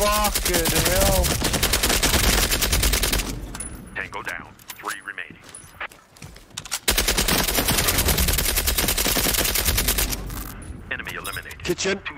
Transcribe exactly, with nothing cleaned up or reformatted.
Fucking hell. Tango down. Three remaining. Enemy eliminated. Kitchen.